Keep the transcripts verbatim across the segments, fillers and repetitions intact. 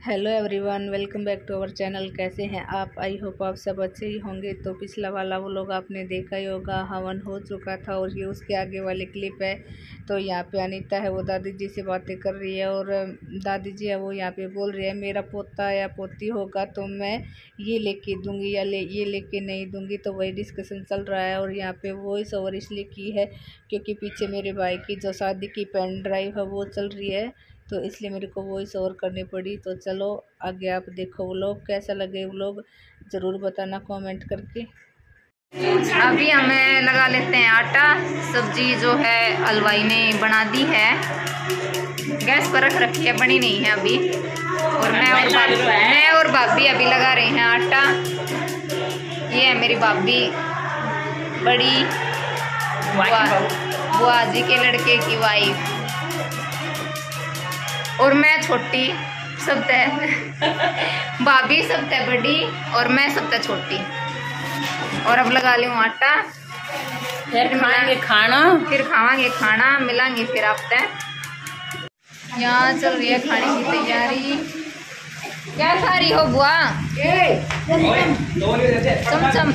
Hello everyone, welcome back to our channel. कैसे हैं आप? आई होप आप सब अच्छे ही होंगे। तो पिछला वाला वो लोग आपने देखा ही होगा, हवन हो चुका था और ये उसके आगे वाली क्लिप है। तो यहाँ पे अनीता है, वो दादी जी से बातें कर रही है और दादी जी है वो यहाँ पे बोल रही है मेरा पोता या पोती होगा तो मैं ये लेके दूंगी या ले ये लेके नहीं दूंगी। तो वही डिस्कशन चल रहा है और यहाँ पे वॉइस ओवर इसलिए की है क्योंकि पीछे मेरे भाई की जो शादी की पेन ड्राइव है वो चल रही है, तो इसलिए मेरे को वॉइस ओवर करनी पड़ी। तो चलो आगे आप देखो व्लॉग, कैसा लगे व्लॉग ज़रूर बताना कमेंट करके। अभी हमें लगा लेते हैं आटा। सब्जी जो है हलवाई ने बना दी है, गैस पर रख रखी है, बनी नहीं है अभी। और मैं और भाभी मैं और भाभी अभी लगा रहे हैं आटा। ये है मेरी भाभी बड़ी, बुआ जी के लड़के की वाइफ, और मैं छोटी, सब तय भाभी सब तय बड़ी और मैं सब तय छोटी। और अब लगा लूँ आटा, फिर खाएंगे खाना, फिर खावांगे खाना, मिलांगे फिर आप तय। यहाँ चल रही है खाने की तैयारी। क्या खा रही हो बुआ? चमचम।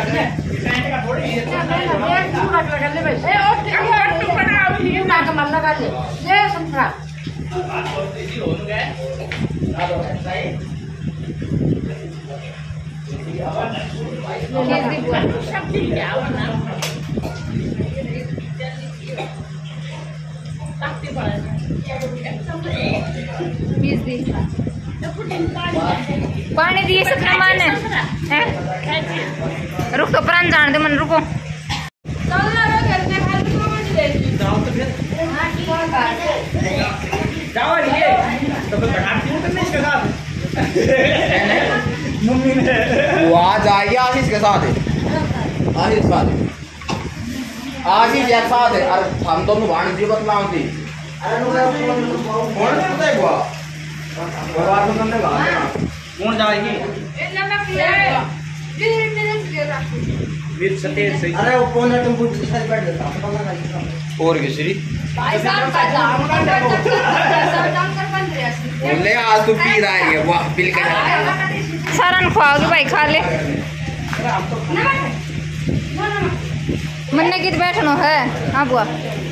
पानी दिए सकना मान है। रुक तो प्राण जान दे मन, रुको। वो आज आएगी आशीष के साथ है, आशीष के साथ है, आशीष एक साथ है। अरे हम दोनों भाण जी बतलाओ थी। अरे कौन करता है बुआ? बात तो करने लगा ना। कौन जाएगी? वीर सतेज सही। अरे वो कौन है? तुम कुछ साथ बैठ जाता है और किसी भाई साहब का जाम बोले आज तो पी रहा है वाह बिल का सारन खुआओगे भाई, खा ले। मन्ने की बैठनो है। हाँ बुआ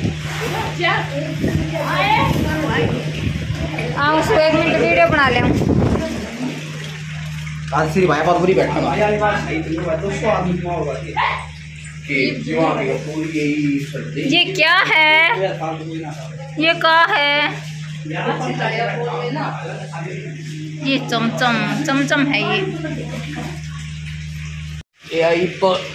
आओ, उसको एक मिनट वीडियो बना ले। आज सिर्फ भाई बात बुरी बैठना ये क्या है? ये क्या है? ये चमचम चमचम है ये। ये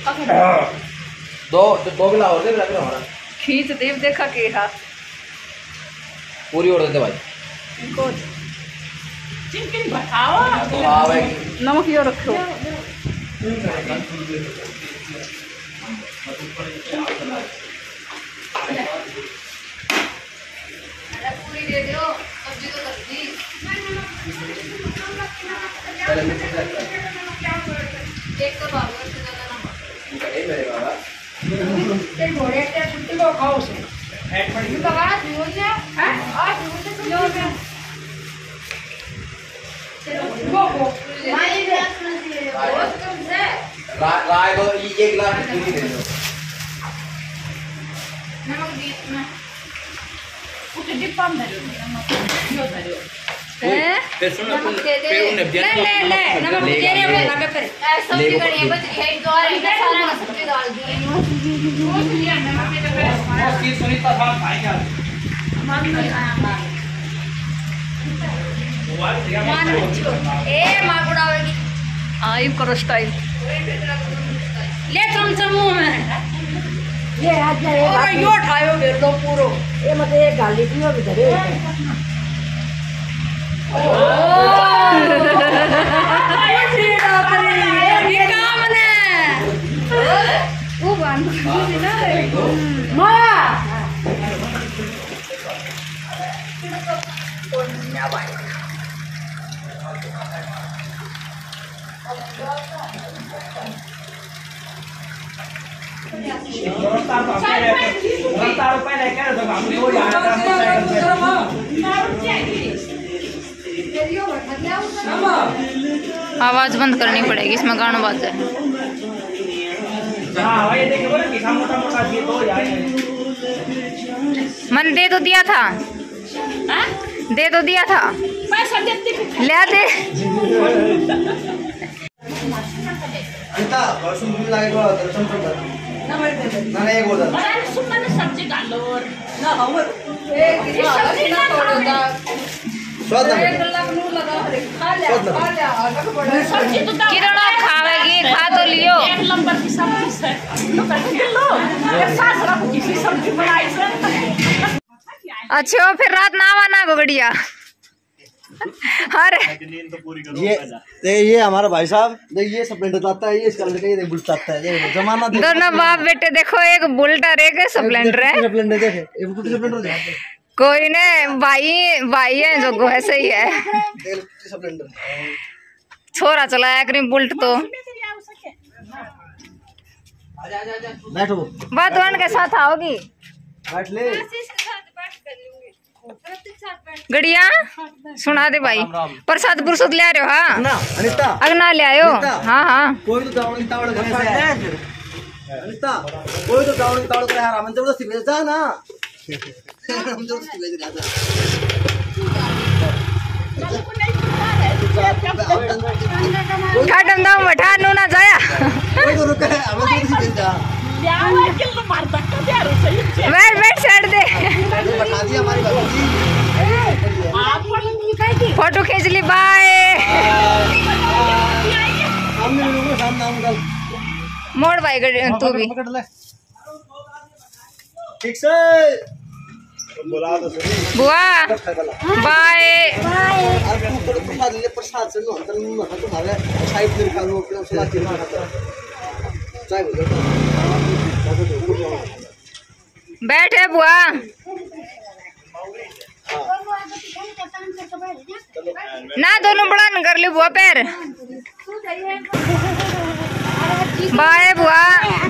दो दो गिला और दे लग रहा हमारा खींच देव देखा के हा पूरी और देते भाई को चिकन बताओ। हां भाई नमक यो रखो। पूरी दे दो, सब्जी तो कर दी। एक तो बाबू से ज्यादा नमक ए मेरे बाबा ते घोड़े के छुट्टी को खाओ से हेड पड़ी लगा दियो ने। हां आ दियो से लो में वो वो माई ग्लास में दिए बहुत कम से राय को ये गिलास पूरी दे दो। नमक बीच में कुछ डिब्बा में धरो, नमक यो धरो हैं? नमक दे दे। ले ले ले नमक दे रे वाला पे पर सब्जी करिए बच है दो और इधर सारा सब्जी डाल दी। वो लिया नमक में तो वो की सुनीता साहब खाएंगे मान नहीं खाया मान ए मां गुड़ावेगी आई करो स्टाइल ले चमचम मुंह में ये आज ये और यो उठायो फिर दो पूरो ये मत एक गाली पियो भी धरे ये काम ने वो बांध दी ना माया आवाज बंद करनी पड़ेगी, इसमें गाना बाज है। मन दे तो दिया था, हाँ? दे तो दिया था, पैसा देती ले दे। सब्जी डालो कितना खावेगी, खा तो लियो। एक नंबर की सब्जी से तो कहते लो सास रखो किसी सब्जी बनाई से। अच्छे हो फिर रात ना आवा ना गोगड़िया। अरे ये ये हमारा भाई साहब ये स्प्लेंडर चलाता है, ये इसका लड़का ये बुलेट चलाता है। ये जमाना दोनों बाप बेटे देखो, एक बुलेट और एक स्प्लेंडर है। स्प्लेंडर देखे, ये स्प्लेंडर है। कोई ने भाई भाई है जो गो ऐसे ही है। स्प्लेंडर छोरा चलाया करी बुलेट तो। बैठो, बात वन के साथ आओगी बैठ ले। गड़िया सुना दे भाई, प्रसाद पुरसाद ले रहे हो? हाँ ना अनिता, अगना ले आयो। हाँ हाँ कोई तो तावड़ तावड़ घर से है फिर अनिता, कोई तो तावड़ तावड़ कर यार, हम जबरदस्ती भेजता ना, हम जबरदस्ती भेज रहा था। ठाटम दाम बैठा नू ना जाया। कोई तो रुका है, हमें जबरदस्ती भेजा। बैठ बैठ साइड दे। बता दिया हमारी बात। फोटो खींच ली, बाय। सामने मिलूंगा, सामने आऊंगा। मोड़ भाई तू भी पकड़ ले ठीक से। बुला दो बुआ, बाय। अरे तू तो प्रसाद ले, प्रसाद से नो अंदर में हाथ तुम्हारे साइड में निकालो, फिर सलाह के मार खाता चाय बोलो। बैठे बुआ। ना दोनों बड़ा न कर ली बुआ पैर। बाय बुआ।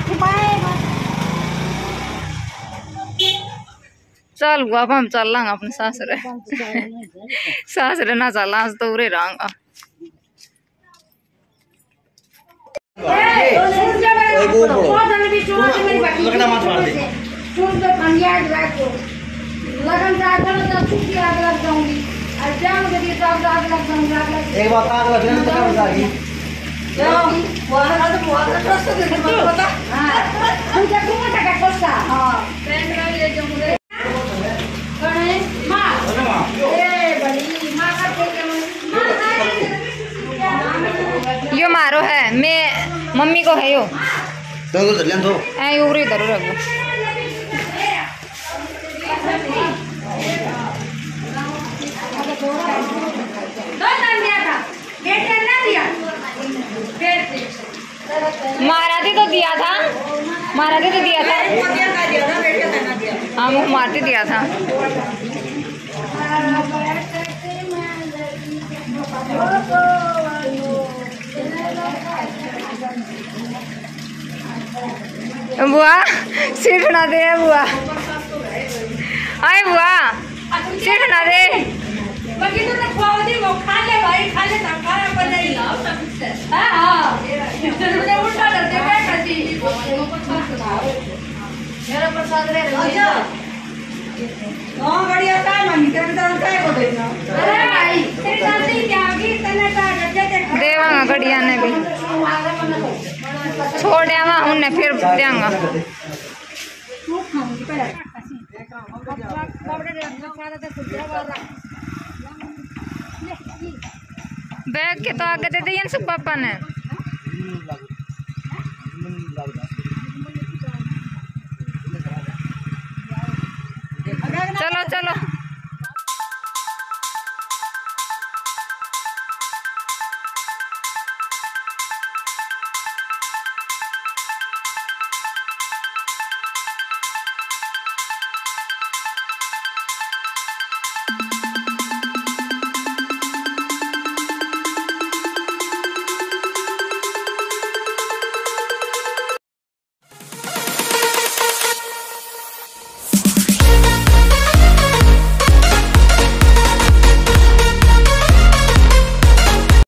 चल बुआ अब हम चल लांगा अपने सासरे। सासरे ना चल आज तो उरे रहूंगा। लगना मत मार दे। लगन जाकर तो छुट्टी आग लग जाऊंगी और जाऊं जब ये सब आग लग जाऊंगी आग लग एक बात आग लग जाए तो क्या बताएगी? जाऊं वहां का तो वहां का रास्ता देख मत पता। हां हम क्या घूम टका कोसा। हां फ्रेंड में ले जाऊंगे कने मां ए बड़ी मां का के यो मारो है, मैं मम्मी को है यो तो तो ले दो ऐ उरी इधर रखो। महाराजी तो दिया था, महाराजी तो दिया था। हाँ मुँह मारती दिया था। बुआ सीट ना दे बुआ। आए बुआ सीट ना दे। बाकी तो खवा दी वो खा ले भाई, खा ले तब खाना पर नहीं लाओ सब कुछ। हां हां तुमने उल्टा कर दे बैठ दी मेरा प्रसाद रे। अच्छा हां बढ़िया था मम्मी तेरे तरफ काय को देना। अरे भाई तेरी दादी क्या होगी तने का गड्ढे देख देवांगा गड़िया ने भी छोड़ देवा उन्हें फिर देंगा। बैग के तो आगे दे दिए सब पापा ने। चलो चलो